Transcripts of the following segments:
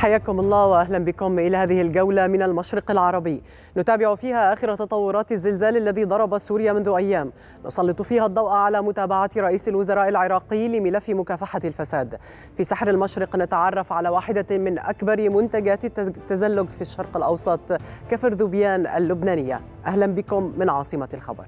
حياكم الله وأهلا بكم إلى هذه الجولة من المشرق العربي، نتابع فيها آخر تطورات الزلزال الذي ضرب سوريا منذ أيام، نسلط فيها الضوء على متابعة رئيس الوزراء العراقي لملف مكافحة الفساد. في سحر المشرق نتعرف على واحدة من أكبر منتجات التزلج في الشرق الأوسط، كفر ذوبيان اللبنانية. أهلا بكم من عاصمة الخبر.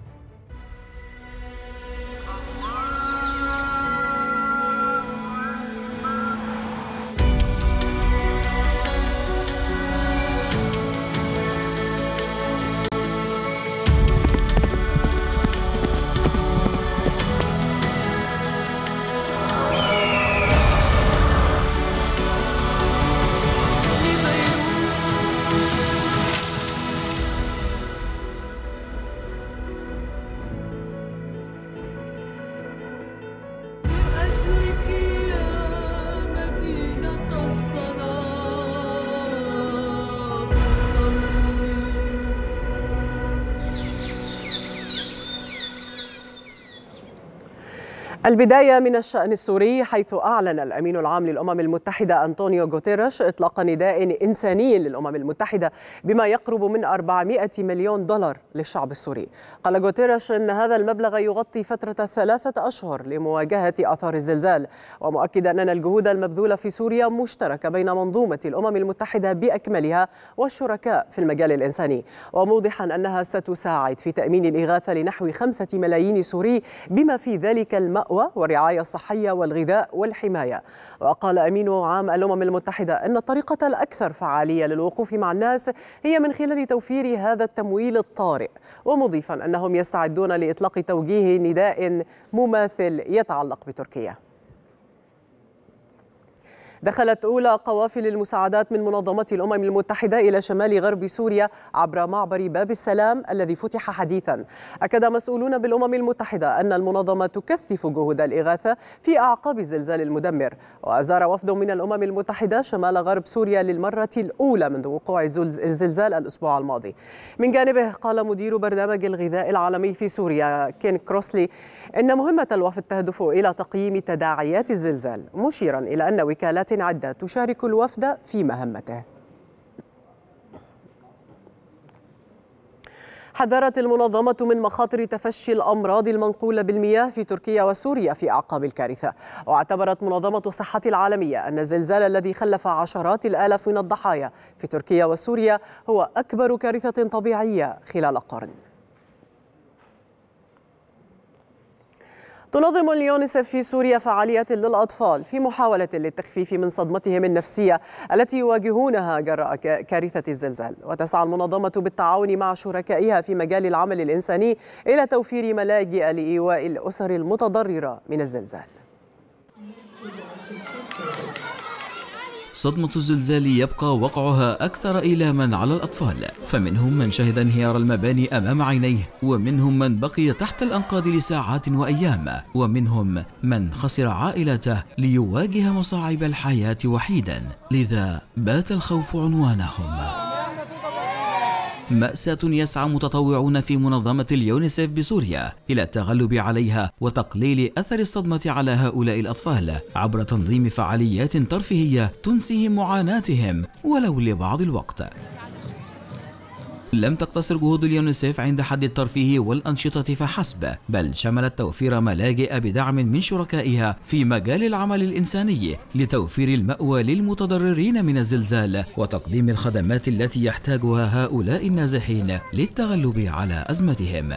البداية من الشأن السوري، حيث أعلن الأمين العام للأمم المتحدة أنطونيو غوتيريش إطلاق نداء إنساني للأمم المتحدة بما يقرب من 400 مليون دولار للشعب السوري. قال غوتيريش أن هذا المبلغ يغطي فترة 3 أشهر لمواجهة آثار الزلزال، ومؤكدا أن الجهود المبذولة في سوريا مشتركة بين منظومة الأمم المتحدة بأكملها والشركاء في المجال الإنساني، وموضحا أنها ستساعد في تأمين الإغاثة لنحو 5 ملايين سوري بما في ذلك المأوى والرعاية الصحية والغذاء والحماية. وقال أمين عام الأمم المتحدة أن الطريقة الأكثر فعالية للوقوف مع الناس هي من خلال توفير هذا التمويل الطارئ، ومضيفا أنهم يستعدون لإطلاق توجيه نداء مماثل يتعلق بتركيا. دخلت أولى قوافل المساعدات من منظمة الأمم المتحدة إلى شمال غرب سوريا عبر معبر باب السلام الذي فتح حديثا. أكد مسؤولون بالأمم المتحدة أن المنظمة تكثف جهود الإغاثة في أعقاب الزلزال المدمر. وأزار وفد من الأمم المتحدة شمال غرب سوريا للمرة الأولى منذ وقوع الزلزال الأسبوع الماضي. من جانبه قال مدير برنامج الغذاء العالمي في سوريا كين كروسلي إن مهمة الوفد تهدف إلى تقييم تداعيات الزلزال، مشيرا إلى أن وكالات عدة تشارك الوفد في مهمته. حذرت المنظمة من مخاطر تفشي الأمراض المنقولة بالمياه في تركيا وسوريا في أعقاب الكارثة. واعتبرت منظمة الصحة العالمية أن الزلزال الذي خلف عشرات الآلاف من الضحايا في تركيا وسوريا هو أكبر كارثة طبيعية خلال قرن. تنظم اليونيسف في سوريا فعاليات للأطفال في محاولة للتخفيف من صدمتهم النفسية التي يواجهونها جراء كارثة الزلزال. وتسعى المنظمة بالتعاون مع شركائها في مجال العمل الإنساني إلى توفير ملاجئ لإيواء الأسر المتضررة من الزلزال. صدمة الزلزال يبقى وقعها أكثر إيلاما على الأطفال، فمنهم من شهد انهيار المباني أمام عينيه، ومنهم من بقي تحت الأنقاض لساعات وأيام، ومنهم من خسر عائلته ليواجه مصاعب الحياة وحيدا، لذا بات الخوف عنوانهم. مأساة يسعى متطوعون في منظمة اليونيسف بسوريا إلى التغلب عليها وتقليل أثر الصدمة على هؤلاء الأطفال عبر تنظيم فعاليات ترفيهية تنسيهم معاناتهم ولو لبعض الوقت. لم تقتصر جهود اليونيسف عند حد الترفيه والأنشطة فحسب، بل شملت توفير ملاجئ بدعم من شركائها في مجال العمل الإنساني لتوفير المأوى للمتضررين من الزلزال وتقديم الخدمات التي يحتاجها هؤلاء النازحين للتغلب على أزمتهم.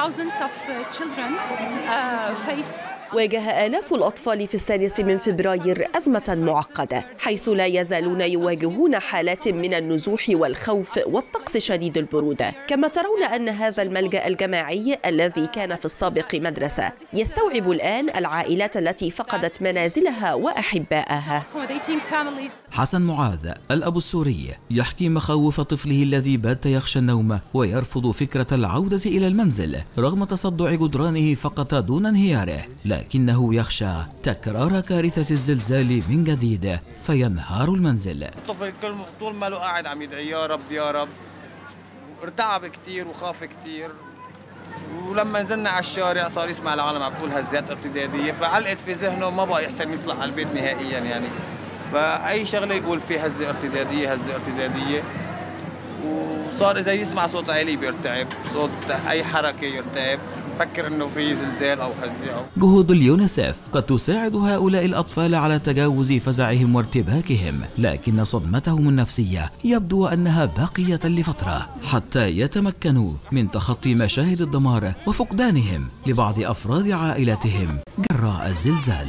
واجه آلاف الأطفال في 6 من فبراير أزمة معقدة، حيث لا يزالون يواجهون حالات من النزوح والخوف والطقس شديد البرودة. كما ترون أن هذا الملجأ الجماعي الذي كان في السابق مدرسة يستوعب الآن العائلات التي فقدت منازلها وأحبائها. حسن معاذ الأب السوري يحكي مخاوف طفله الذي بات يخشى النوم ويرفض فكرة العودة إلى المنزل رغم تصدع جدرانه فقط دون انهياره، لكنه يخشى تكرار كارثة الزلزال من جديد فينهار المنزل. الطفل طول ما له قاعد عم يدعي يا رب يا رب، ارتعب كتير وخاف كتير، ولما نزلنا على الشارع صار يسمع العالم عم تقول هزات ارتدادية، فعلقت في ذهنه ما بقى يحسن يطلع على البيت نهائيا يعني. فأي شغلة يقول في هزة ارتدادية هزة ارتدادية، وصار إذا يسمع صوت عالي بيرتعب، صوت أي حركة يرتعب، فكر إنه في زلزال أو هزة أو. جهود اليونيسف قد تساعد هؤلاء الأطفال على تجاوز فزعهم وارتباكهم، لكن صدمتهم النفسية يبدو أنها باقية لفترة حتى يتمكنوا من تخطي مشاهد الدمار وفقدانهم لبعض أفراد عائلتهم جراء الزلزال.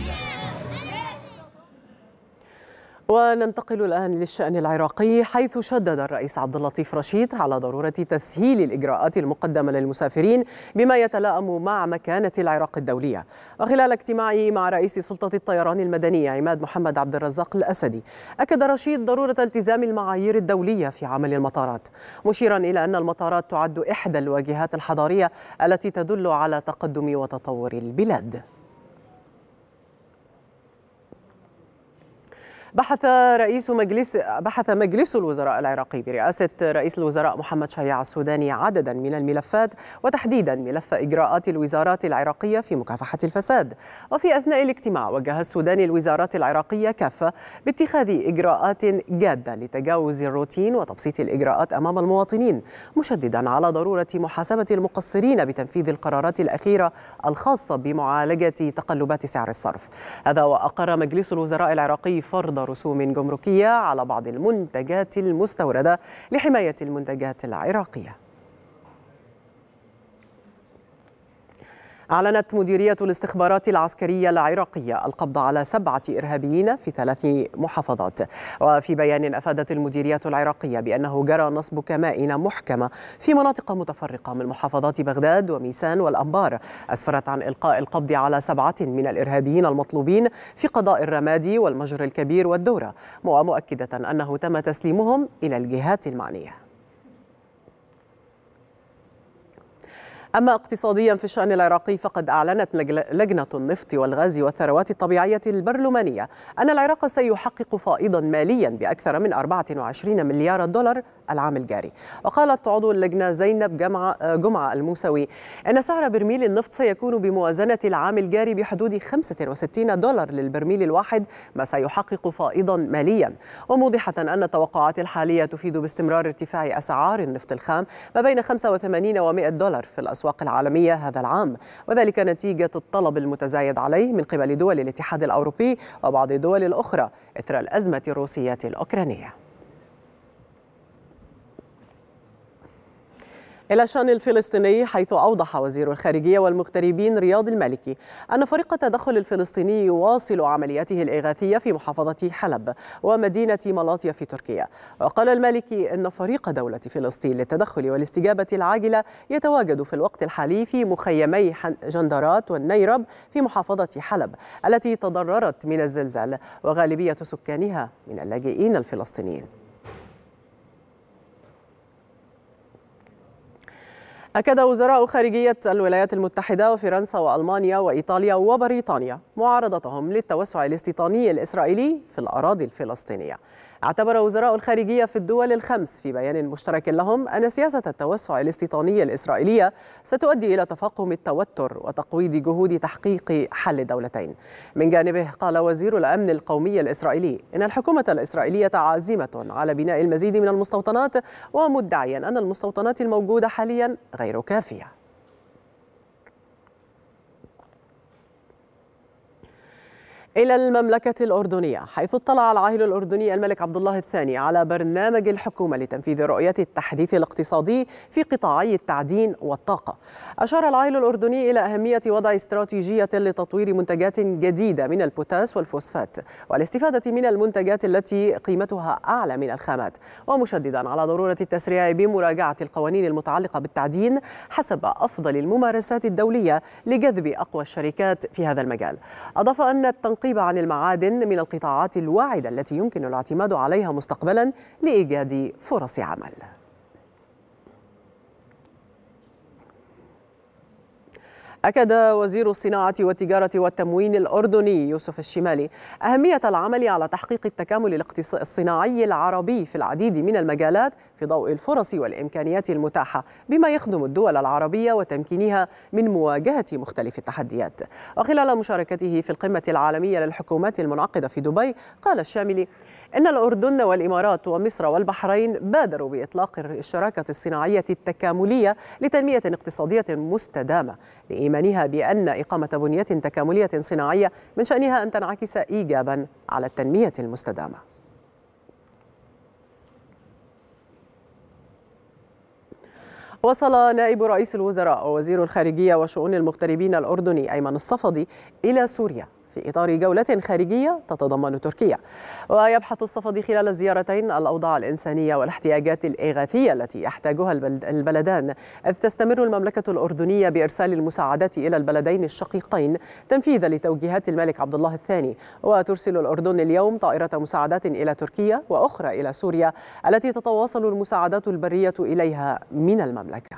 وننتقل الآن للشأن العراقي، حيث شدد الرئيس عبد اللطيف رشيد على ضرورة تسهيل الإجراءات المقدمة للمسافرين بما يتلائم مع مكانة العراق الدولية. وخلال اجتماعه مع رئيس سلطة الطيران المدني عماد محمد عبد الرزاق الأسدي، أكد رشيد ضرورة التزام المعايير الدولية في عمل المطارات، مشيرا إلى أن المطارات تعد إحدى الواجهات الحضارية التي تدل على تقدم وتطور البلاد. بحث مجلس الوزراء العراقي برئاسة رئيس الوزراء محمد شياع السوداني عددا من الملفات، وتحديدا ملف إجراءات الوزارات العراقية في مكافحة الفساد. وفي أثناء الاجتماع وجه السوداني الوزارات العراقية كافة باتخاذ إجراءات جادة لتجاوز الروتين وتبسيط الإجراءات أمام المواطنين، مشددا على ضرورة محاسبة المقصرين بتنفيذ القرارات الأخيرة الخاصة بمعالجة تقلبات سعر الصرف. هذا وأقر مجلس الوزراء العراقي فرض رسوم جمركية على بعض المنتجات المستوردة لحماية المنتجات العراقية. أعلنت مديرية الاستخبارات العسكرية العراقية القبض على 7 إرهابيين في 3 محافظات. وفي بيان أفادت المديرية العراقية بأنه جرى نصب كمائن محكمة في مناطق متفرقة من محافظات بغداد وميسان والأنبار، أسفرت عن إلقاء القبض على 7 من الإرهابيين المطلوبين في قضاء الرمادي والمجر الكبير والدورة، ومؤكدة أنه تم تسليمهم إلى الجهات المعنية. أما اقتصاديا في الشأن العراقي، فقد أعلنت لجنة النفط والغاز والثروات الطبيعية البرلمانية أن العراق سيحقق فائضا ماليا بأكثر من 24 مليار دولار العام الجاري. وقالت عضو اللجنة زينب جمعة الموسوي أن سعر برميل النفط سيكون بموازنة العام الجاري بحدود 65 دولار للبرميل الواحد، ما سيحقق فائضا ماليا، وموضحة أن التوقعات الحالية تفيد باستمرار ارتفاع أسعار النفط الخام ما بين 85 و100 دولار في الأسواق العالمية هذا العام، وذلك نتيجة الطلب المتزايد عليه من قبل دول الاتحاد الأوروبي وبعض الدول الأخرى إثر الأزمة الروسية الأوكرانية. إلى الشأن الفلسطيني، حيث أوضح وزير الخارجية والمغتربين رياض المالكي أن فريق التدخل الفلسطيني يواصل عملياته الإغاثية في محافظة حلب ومدينة ملاطيا في تركيا. وقال المالكي أن فريق دولة فلسطين للتدخل والاستجابة العاجلة يتواجد في الوقت الحالي في مخيمي جندرات والنيرب في محافظة حلب التي تضررت من الزلزال، وغالبية سكانها من اللاجئين الفلسطينيين. أكد وزراء خارجية الولايات المتحدة وفرنسا وألمانيا وإيطاليا وبريطانيا معارضتهم للتوسع الاستيطاني الإسرائيلي في الأراضي الفلسطينية. اعتبر وزراء الخارجية في الدول الخمس في بيان مشترك لهم أن سياسة التوسع الاستيطاني الإسرائيلية ستؤدي إلى تفاقم التوتر وتقويض جهود تحقيق حل الدولتين. من جانبه قال وزير الأمن القومي الإسرائيلي إن الحكومة الإسرائيلية عازمة على بناء المزيد من المستوطنات، ومدعيا أن المستوطنات الموجودة حاليا غير كافية. إلى المملكة الأردنية، حيث اطلع العاهل الأردني الملك عبد الله الثاني على برنامج الحكومة لتنفيذ رؤية التحديث الاقتصادي في قطاعي التعدين والطاقة. أشار العاهل الأردني إلى أهمية وضع استراتيجية لتطوير منتجات جديدة من البوتاس والفوسفات والاستفادة من المنتجات التي قيمتها أعلى من الخامات، ومشددا على ضرورة التسريع بمراجعة القوانين المتعلقة بالتعدين حسب أفضل الممارسات الدولية لجذب أقوى الشركات في هذا المجال. أضاف أن التنقيب عن المعادن من القطاعات الواعدة التي يمكن الاعتماد عليها مستقبلا لإيجاد فرص عمل. أكد وزير الصناعة والتجارة والتموين الأردني يوسف الشمالي أهمية العمل على تحقيق التكامل الصناعي العربي في العديد من المجالات في ضوء الفرص والإمكانيات المتاحة بما يخدم الدول العربية وتمكينها من مواجهة مختلف التحديات. وخلال مشاركته في القمة العالمية للحكومات المنعقدة في دبي قال الشاملي إن الأردن والإمارات ومصر والبحرين بادروا بإطلاق الشراكة الصناعية التكاملية لتنمية اقتصادية مستدامة لإيمانها بأن إقامة بنية تكاملية صناعية من شأنها أن تنعكس إيجابا على التنمية المستدامة. وصل نائب رئيس الوزراء ووزير الخارجية وشؤون المغتربين الأردني أيمن الصفدي إلى سوريا في إطار جولة خارجية تتضمن تركيا. ويبحث الصفدي خلال الزيارتين الأوضاع الإنسانية والاحتياجات الإغاثية التي يحتاجها البلدان، إذ تستمر المملكة الأردنية بإرسال المساعدات إلى البلدين الشقيقين تنفيذا لتوجيهات الملك عبد الله الثاني. وترسل الأردن اليوم طائرة مساعدات إلى تركيا وأخرى إلى سوريا التي تتواصل المساعدات البرية إليها من المملكة.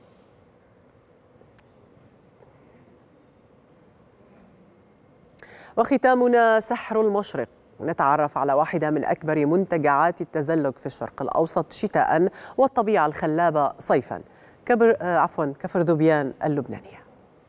وختامنا سحر المشرق، نتعرف على واحدة من أكبر منتجعات التزلج في الشرق الأوسط شتاء والطبيعة الخلابة صيفا، كفر ذبيان اللبنانية.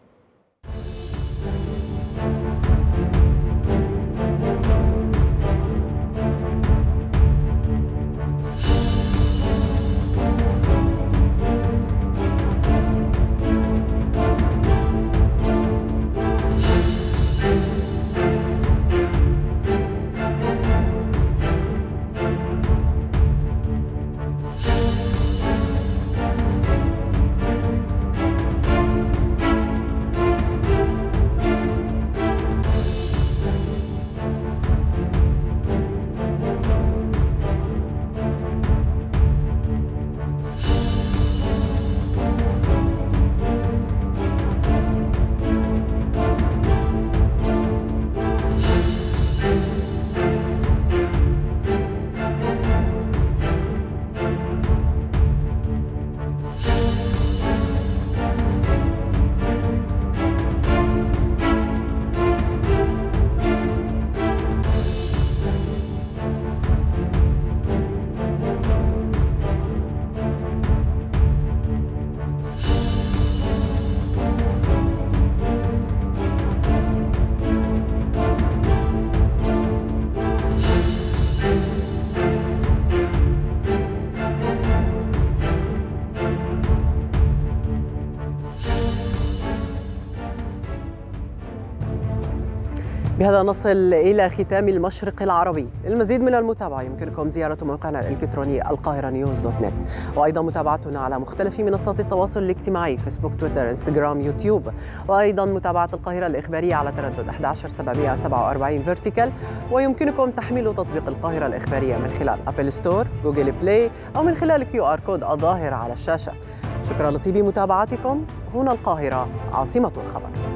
بهذا نصل إلى ختام المشرق العربي. للمزيد من المتابعة يمكنكم زيارة موقعنا الإلكتروني القاهرة-news.net، وأيضا متابعتنا على مختلف منصات التواصل الاجتماعي فيسبوك، تويتر، انستغرام، يوتيوب، وأيضا متابعة القاهرة الإخبارية على تردد 11747 فيرتيكال. ويمكنكم تحميل تطبيق القاهرة الإخبارية من خلال أبل ستور، جوجل بلاي، أو من خلال QR كود الظاهر على الشاشة. شكرا لطيب متابعتكم. هنا القاهرة عاصمة الخبر.